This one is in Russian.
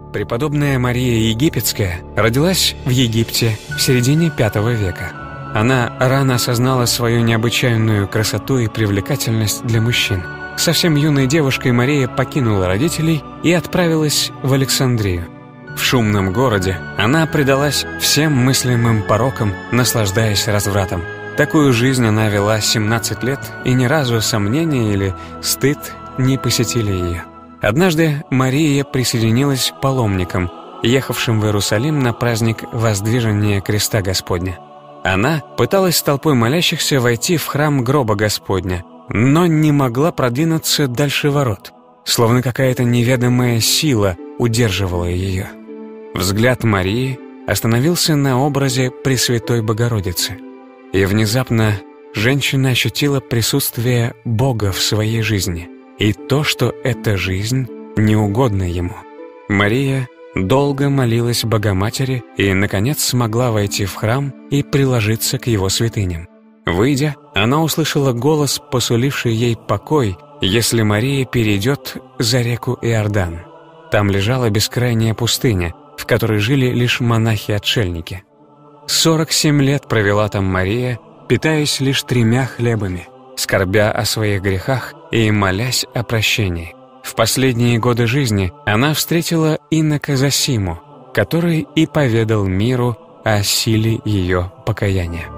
Преподобная Мария Египетская родилась в Египте в середине V века. Она рано осознала свою необычайную красоту и привлекательность для мужчин. Совсем юной девушкой Мария покинула родителей и отправилась в Александрию. В шумном городе она предалась всем мыслимым порокам, наслаждаясь развратом. Такую жизнь она вела 17 лет, и ни разу сомнения или стыд не посетили ее. Однажды Мария присоединилась к паломникам, ехавшим в Иерусалим на праздник Воздвижения Креста Господня. Она пыталась с толпой молящихся войти в храм гроба Господня, но не могла продвинуться дальше ворот, словно какая-то неведомая сила удерживала ее. Взгляд Марии остановился на образе Пресвятой Богородицы, и внезапно женщина ощутила присутствие Бога в своей жизни и то, что эта жизнь не угодна Ему. Мария долго молилась Богоматери и, наконец, смогла войти в храм и приложиться к Его святыням. Выйдя, она услышала голос, посуливший ей покой, если Мария перейдет за реку Иордан. Там лежала бескрайняя пустыня, в которой жили лишь монахи-отшельники. 47 лет провела там Мария, питаясь лишь 3 хлебами, скорбя о своих грехах и молясь о прощении. В последние годы жизни она встретила инока Зосиму, который и поведал миру о силе ее покаяния.